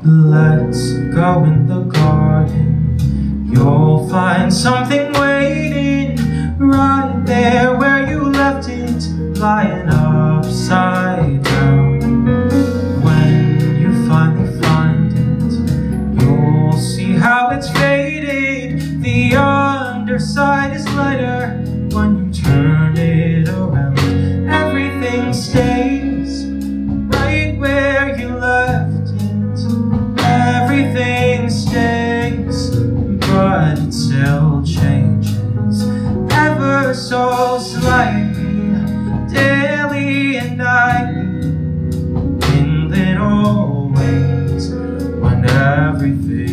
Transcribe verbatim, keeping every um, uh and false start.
Let's go in the garden. You'll find something waiting right there where you left it, lying upside down. When you finally find it, you'll see how it's faded. The underside is lighter when you turn it around. Everything stays right where you left it. Everything stays, but it still changes ever so slightly, daily and nightly, in little ways, when everything